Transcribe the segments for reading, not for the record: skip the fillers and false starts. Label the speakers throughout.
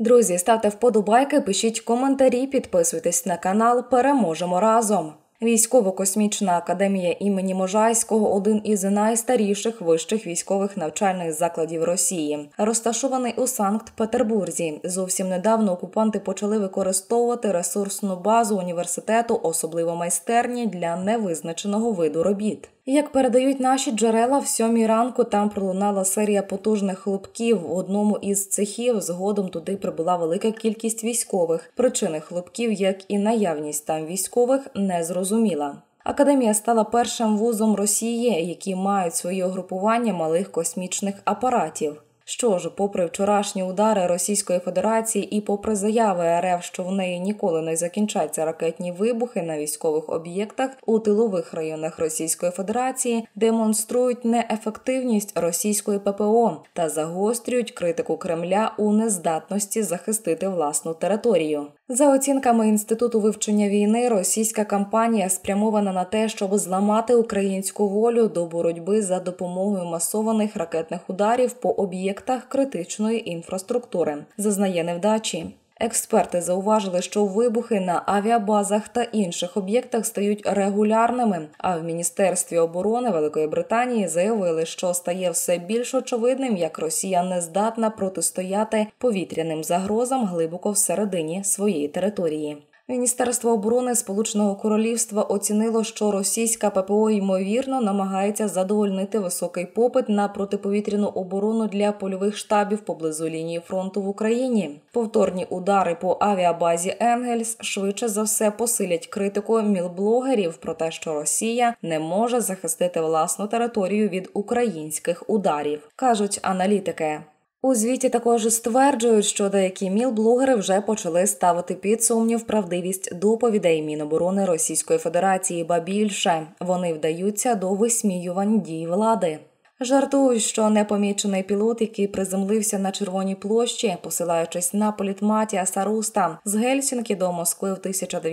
Speaker 1: Друзі, ставте вподобайки, пишіть коментарі, підписуйтесь на канал «Переможемо разом». Військово-космічна академія імені Можайського – один із найстаріших вищих військових навчальних закладів Росії. Розташований у Санкт-Петербурзі. Зовсім недавно окупанти почали використовувати ресурсну базу університету, особливо майстерні, для невизначеного виду робіт. Як передають наші джерела, в 7 ранку там пролунала серія потужних хлопків. В одному із цехів згодом туди прибула велика кількість військових. Причини хлопків, як і наявність там військових, не зрозуміла. Академія стала першим вузом Росії, які мають своє угрупування малих космічних апаратів. Що ж, попри вчорашні удари Російської Федерації і попри заяви РФ, що в неї ніколи не закінчаться ракетні вибухи на військових об'єктах у тилових районах Російської Федерації, демонструють неефективність російської ППО та загострюють критику Кремля у нездатності захистити власну територію. За оцінками Інституту вивчення війни, російська кампанія спрямована на те, щоб зламати українську волю до боротьби за допомогою масованих ракетних ударів по об'єктах критичної інфраструктури. Зазнає невдачі. Експерти зауважили, що вибухи на авіабазах та інших об'єктах стають регулярними, а в Міністерстві оборони Великої Британії заявили, що стає все більш очевидним, як Росія не здатна протистояти повітряним загрозам глибоко всередині своєї території. Міністерство оборони Сполученого Королівства оцінило, що російська ППО ймовірно намагається задовольнити високий попит на протиповітряну оборону для польових штабів поблизу лінії фронту в Україні. Повторні удари по авіабазі «Енгельс» швидше за все посилять критику мілблогерів про те, що Росія не може захистити власну територію від українських ударів, кажуть аналітики. У звіті також стверджують, що деякі мілблогери вже почали ставити під сумнів правдивість доповідей Міноборони Російської Федерації, ба більше, вони вдаються до висміювань дій влади. Жартують, що непомічений пілот, який приземлився на Червоній площі, посилаючись на політ Матіаса Руста з Гельсінкі до Москви в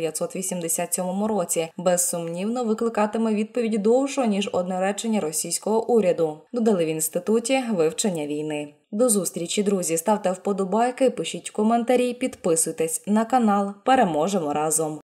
Speaker 1: 1987 році, безсумнівно викликатиме відповідь довшу, ніж одне речення російського уряду, додали в Інституті вивчення війни. До зустрічі, друзі! Ставте вподобайки, пишіть коментарі, підписуйтесь на канал. Переможемо разом!